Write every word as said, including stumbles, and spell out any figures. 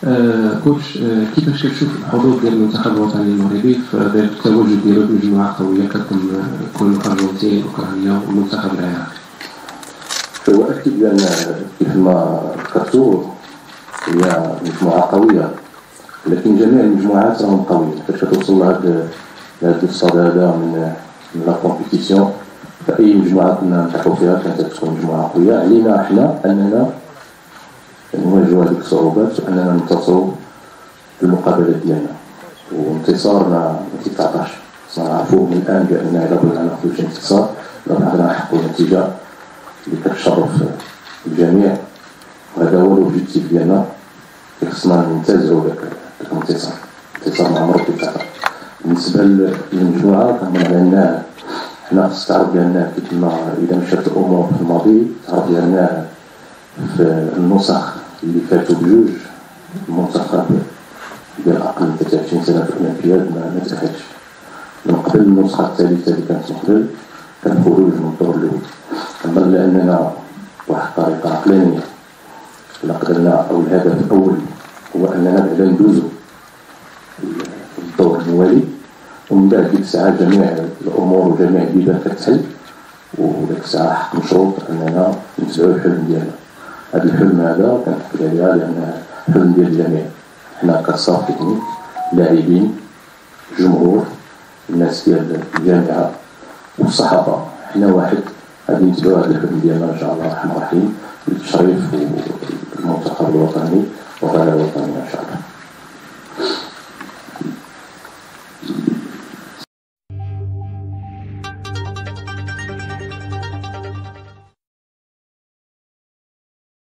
آه كوتش، آه كيفاش كتشوف الحظوظ ديال المنتخب الوطني المغربي في ذلك التواجد ديالو بمجموعه قويه كتضم كل الارجنتين اوكرانيا والمنتخب العراقي؟ هو اكيد بان كيف ما ذكرتوا هي مجموعه قويه، لكن جميع المجموعات راهم قويين. فاش توصل لهذا لهذا الصدى هذا من من لا كومبيتيسيون، فاي مجموعه كنا نلتحقوا فيها كانت تكون مجموعه قويه. علينا احنا اننا نواجهوا هذه الصعوبات واننا ننتصروا في المقابلات ديالنا، وانتصار ما تيتعطاش. نعرفوا من الان باننا اذا بغينا ناخذوا شي انتصار رانا نحققوا نتيجه اللي كتشرف الجميع، وهذا هو الاوبجيكتيف ديالنا. خصنا ننتزعوا ذاك الانتصار، الانتصار ما عمره كيتعطى. بالنسبه للمجموعه كما علمناه حنا خص تعرف بان كما اذا مشات الامور في الماضي تعرف بان في النسخ اللي فاتوا بجوج المنتخب ديال اقل من ثلاثة وعشرين سنه في الاولمبياد ما تاهلش. من قبل النسخه الثالثه اللي كانت من قبل كان خروج من الدور الاول. اما لاننا واحد الطريقه عقلانيه لا قدرنا، او الهدف الاول هو اننا بعدا ندوزو الدور الموالي، ومن بعد ديك الساعه جميع الامور وجميع البيبان كتحل، وديك الساعه حق مشروط اننا نتبعوا الحلم ديالنا. هذا الحلم هذا كنحكي عليها لان حلم ديال الجميع، حنا كصاف تكنيك، لاعبين، جمهور، الناس ديال الجامعه والصحافه، حنا واحد غادي نتبعوا هذا الحلم ديالنا ان شاء الله الرحمن الرحيم، بالتشريف المنتخب الوطني وغير الوطني.